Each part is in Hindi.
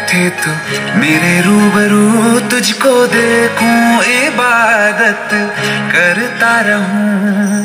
बैठे तो मेरे रूबरू तुझको देखूं, इबादत करता रहूं।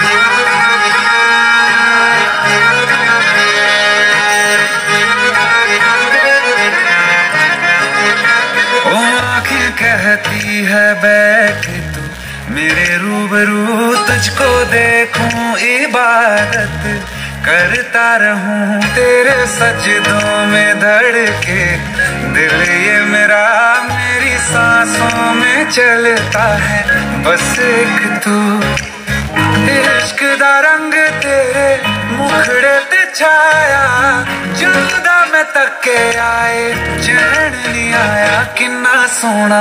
ओ आँखें कहती है बैठे तो मेरे रूबरू तुझको देखूं, इबादत करता रहूं। तेरे सजदों में धड़के दिल ये मेरा, मेरी सांसों में चलता है बस एक तू। इश्क दा रंग तेरे मुखड़े ते छाया, जुदा मैं तके आए चैन नहीं आया। किन्ना सोना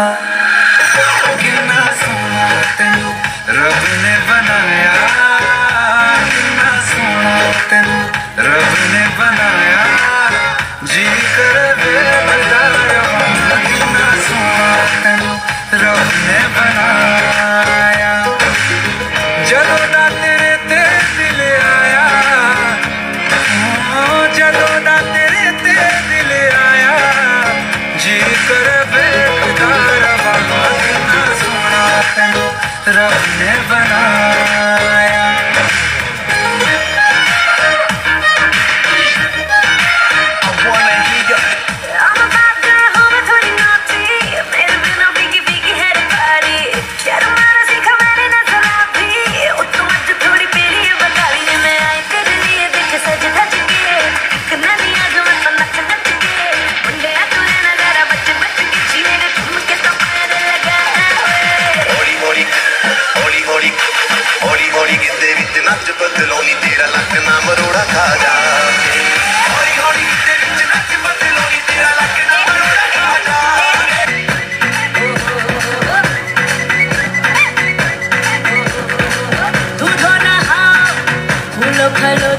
तेनू रब ने बनाया, किन्ना सोना तेनू रब ने बनाया। जी कर बेदार किन्ना सोना तेनू रब ने बनाया। जदों दा तेरे ते दिल आया, जदों दा तेरे ते दिल आया, जी कर बेदार किन्ना सोना तेनू रब ने बनाया। बदलोनी तेरा लक ना मरोड़ा खा जा, हौली हौली नच बदलोनी तेरा लक ना मरोड़ा खा जा। दूधो नहाओ फूलो खलो